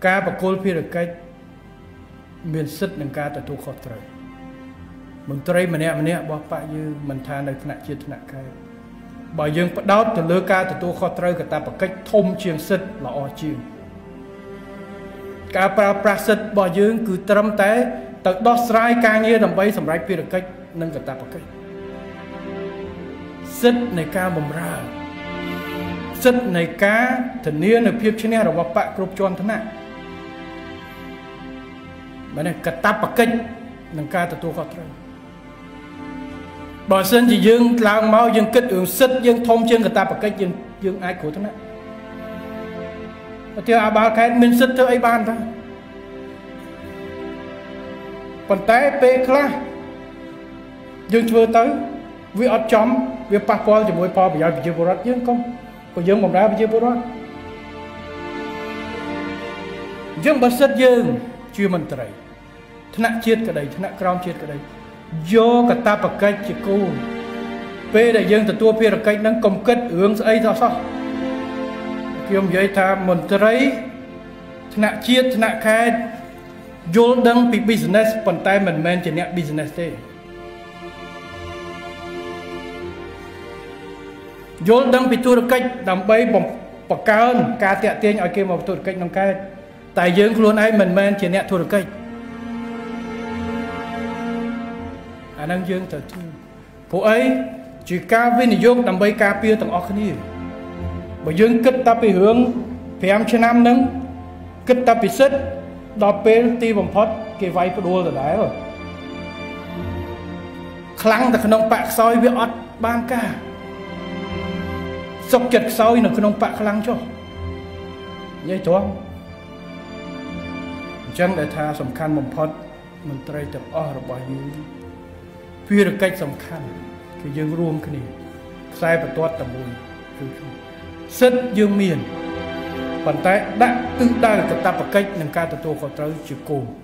ការប្រគល់ភារកិច្ចមានសិទ្ធិនឹងការទទួលខុសត្រូវមន្ត្រីម្នាក់របស់បកយើងមិនថានៅថ្នាក់ជាតិថ្នាក់ខេត្តបើយើងផ្ដោតទៅលើការទទួលខុសត្រូវកាតព្វកិច្ចធំជាងសិទ្ធិល្អជាងការប្រើប្រាស់សិទ្ធិរបស់យើងគឺត្រឹមតែទៅដោះស្រាយការងារដើម្បីសម្រេចភារកិច្ចនិងកាតព្វកិច្ចសិទ្ធិនៃការបម្រើសិទ្ធិនៃការធានានូវភាពឈ្នះរបស់បកគ្រប់ជាន់ថ្នាក់បែរកាតព្វកិច្ចនិងការទទួលខុសត្រូវបើសិនជាយើងឡើងមកយើងគិតរឿងសិទ្ធិយើងធំជាងកាតព្វកិច្ចយើងអាចគ្រោះថ្នាក់តែអាបាលខេត្តមានសិទ្ធិធ្វើអីបានតាប៉ុន្តែពេលខ្លះយើងធ្វើទៅវាអត់ចំវាប៉ះពាល់ជាមួយផលប្រយោជន៍ប្រជាពលរដ្ឋយើងកុំព្រោះយើងបម្រើប្រជាពលរដ្ឋយើងបើសិទ្ធិយើងជាមន្ត្រីថ្នាក់ជាតិក្តីថ្នាក់ក្រោមជាតិក្តីយកកាតព្វកិច្ចជាគោលពេលដែលយើងទទួលភារកិច្ចហ្នឹងកុំគិតរឿងស្អីសោះខ្ញុំនិយាយថាមន្ត្រីថ្នាក់ជាតិថ្នាក់ខេត្តយល់ដឹងពី business ប៉ុន្តែមិនមែនជាអ្នក business ទេយល់ដឹងពីធុរកិច្ចដើម្បីបង្កើនការតាក់ទាញឲ្យគេមកធុរកិច្ចក្នុងខេត្តតែយើងខ្លួនឯងមិនមែនជាអ្នកធុរកិច្ចអានឹងយើងត្រូវធ្វើព្រោះអីជាការវិនិយោគដើម្បីការពារទាំងអស់គ្នាបើយើងគិតតែពីរឿង5ឆ្នាំហ្នឹងគិតតែពីសិទ្ធិដល់ពេលទីបំផុតគេវាយផ្ដួលដដែលខ្លាំងតែក្នុងបកខ្សោយវាអត់បានការសុខចិត្តខ្សោយនៅក្នុងបកខ្លាំងចុះនិយាយត្រង់អញ្ចឹងដែលថាសំខាន់បំផុតមន្ត្រីទាំងអស់របស់យើងភារកិច្ចសំខាន់គឺយើងរួមគ្នាខ្សែបន្ទាត់តែមួយគឺសិទ្ធិយើងមានប៉ុន្តែដាក់ទិសដៅកាតព្វកិច្ចនិងការទទួលខុសត្រូវជាគោល